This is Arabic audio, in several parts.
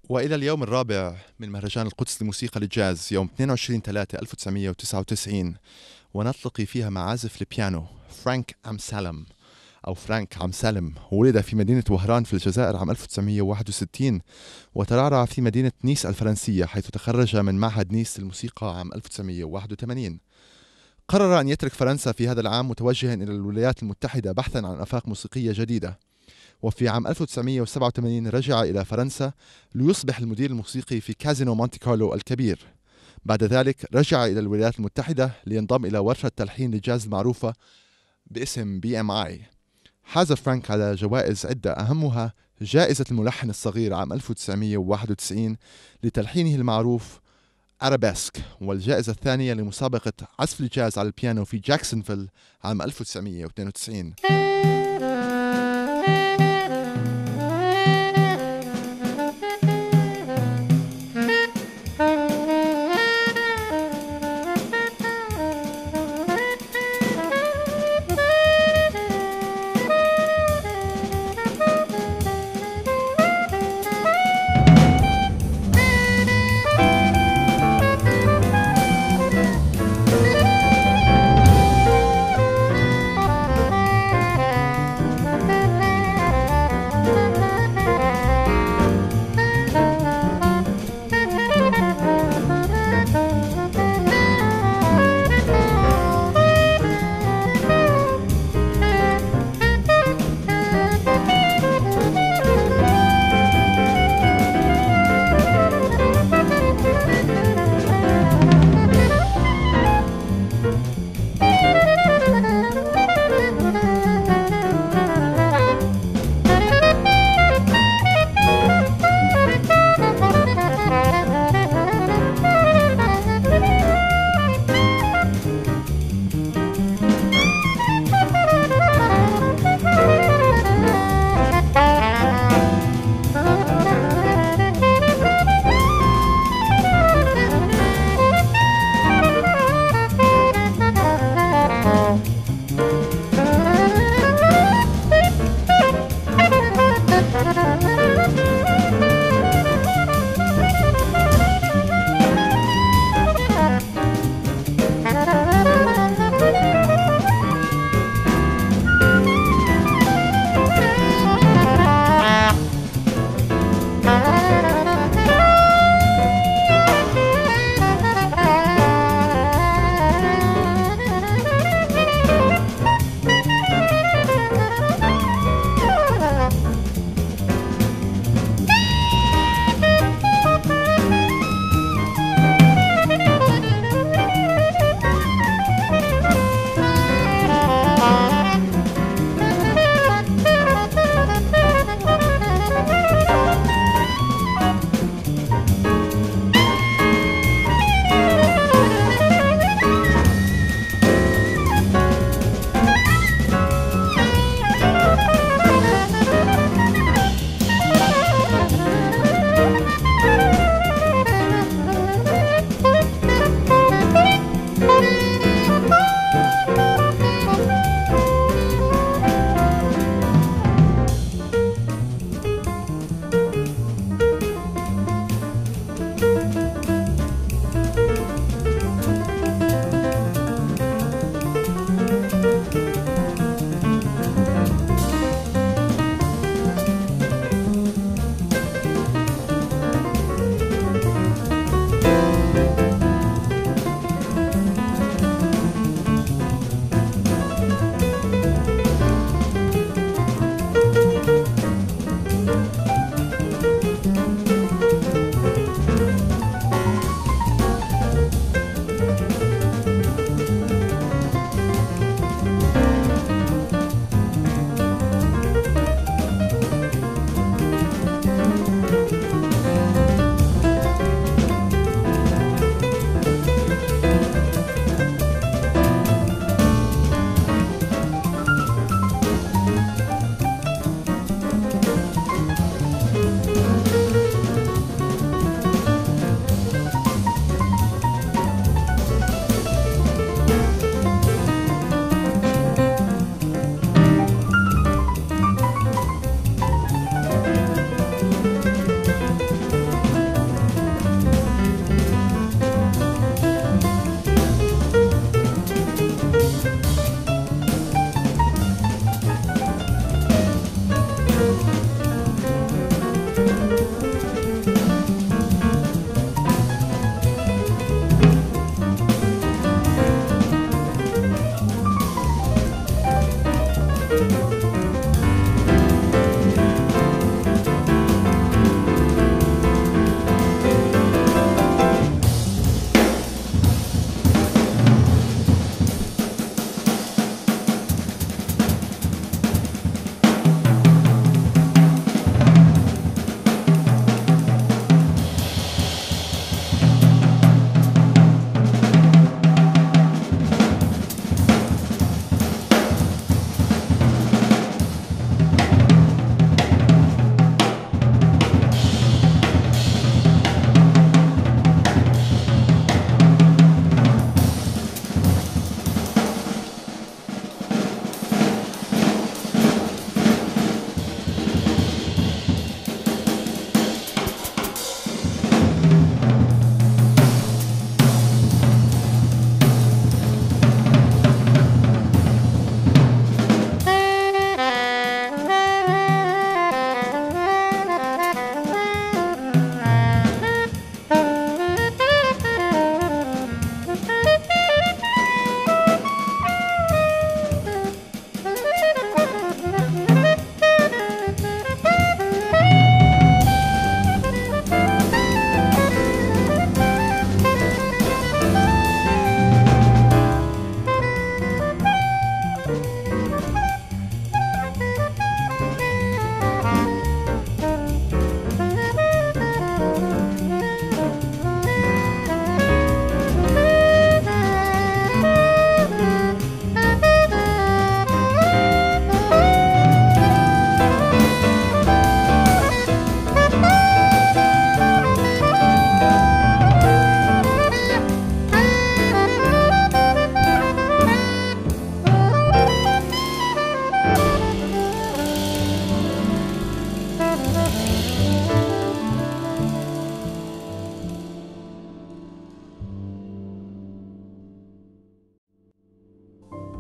وإلى اليوم الرابع من مهرجان القدس لموسيقى الجاز يوم 22/3/1999، ونلتقي فيها مع عازف البيانو فرانك عمسالم أو فرانك عمسالم. ولد في مدينة وهران في الجزائر عام 1961، وترعرع في مدينة نيس الفرنسية، حيث تخرج من معهد نيس للموسيقى عام 1981. قرر أن يترك فرنسا في هذا العام متوجها إلى الولايات المتحدة بحثا عن آفاق موسيقية جديدة. وفي عام 1987 رجع إلى فرنسا ليصبح المدير الموسيقي في كازينو مونتي كارلو الكبير. بعد ذلك رجع إلى الولايات المتحدة لينضم إلى ورشة تلحين للجاز المعروفة باسم BMI. حاز فرانك على جوائز عدة، أهمها جائزة الملحن الصغير عام 1991 لتلحينه المعروف أرابيسك، والجائزة الثانية لمسابقة عزف الجاز على البيانو في جاكسونفيل عام 1992.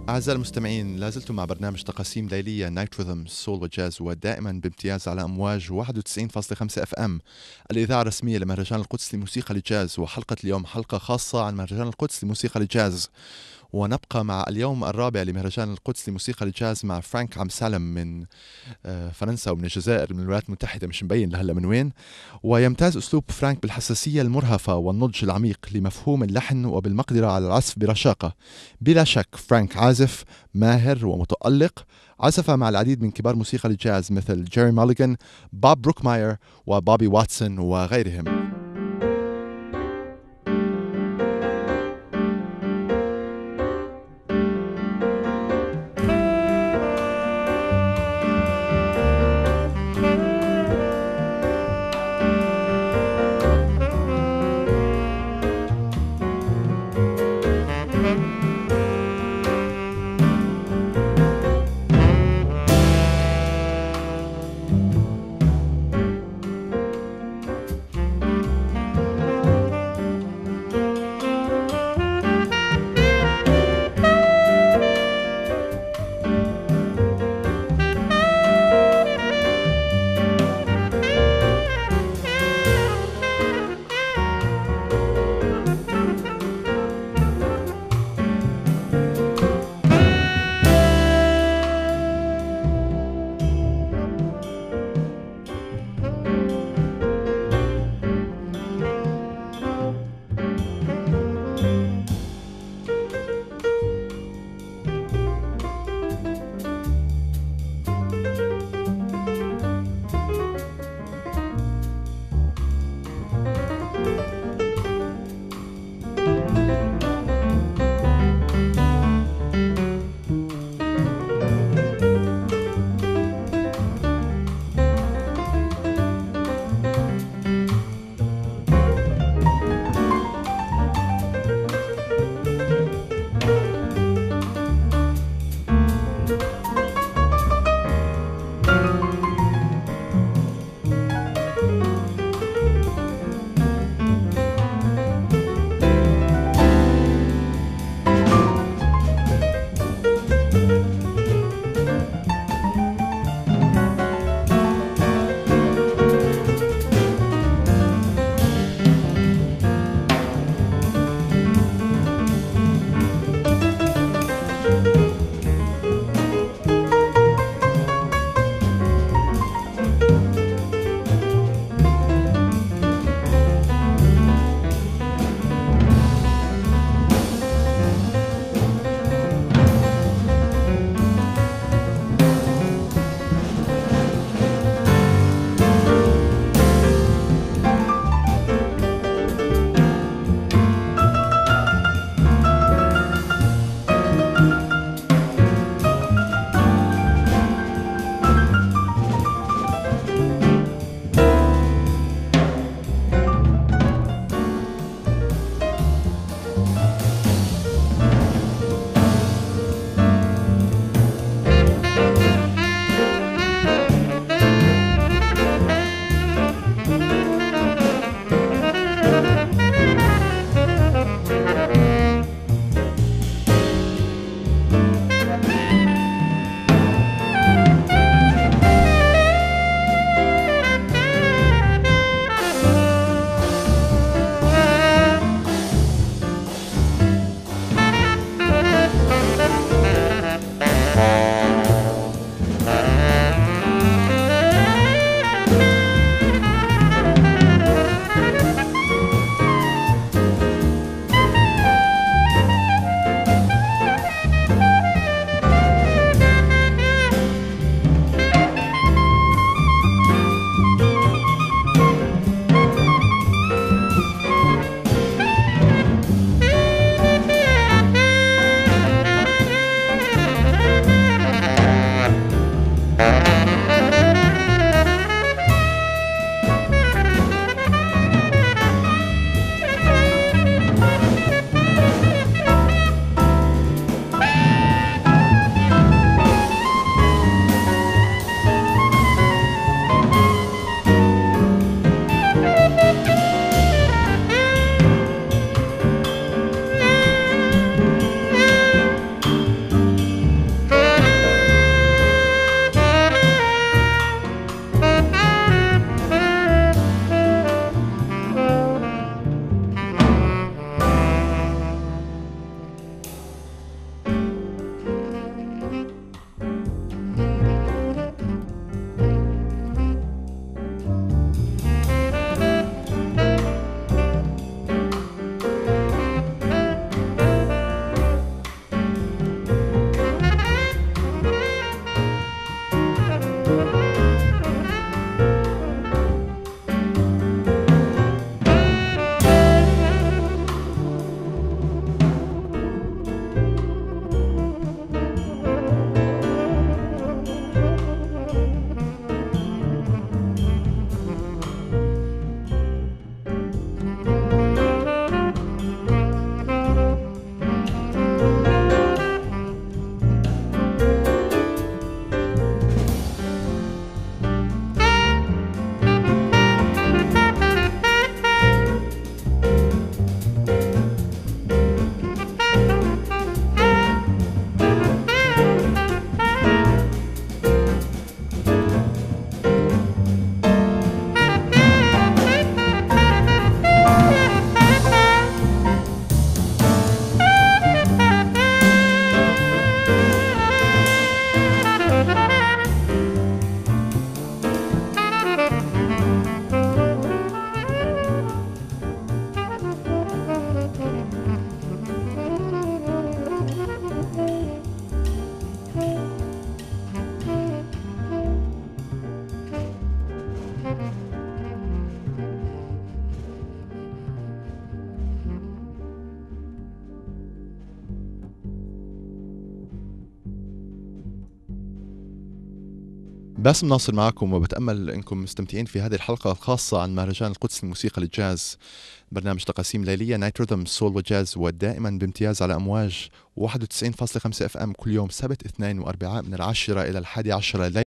أعزائي المستمعين، لازلتم مع برنامج تقاسيم ليلية نايت ريذم سول وجاز، ودائما بامتياز على أمواج 91.5 اف ام، الإذاعة الرسمية لمهرجان القدس لموسيقى الجاز. وحلقة اليوم حلقة خاصة عن مهرجان القدس لموسيقى الجاز، ونبقى مع اليوم الرابع لمهرجان القدس لموسيقى الجاز مع فرانك عمسالم من فرنسا ومن الجزائر، من الولايات المتحدة، مش مبين لهلا من وين. ويمتاز أسلوب فرانك بالحساسية المرهفة والنضج العميق لمفهوم اللحن وبالمقدرة على العزف برشاقة. بلا شك فرانك عازف ماهر ومتألق، عزف مع العديد من كبار موسيقى الجاز مثل جيري ماليغان، بوب بروكماير، وبوبي واتسون وغيرهم. باسم ناصر معكم، وبتأمل أنكم مستمتعين في هذه الحلقة الخاصة عن مهرجان القدس للموسيقى للجاز، برنامج تقاسيم ليلية نايت ريذم سول وجاز، ودائما بامتياز على أمواج 91.5 FM كل يوم سبت اثنين وأربعاء من 10 إلى 11 الليل.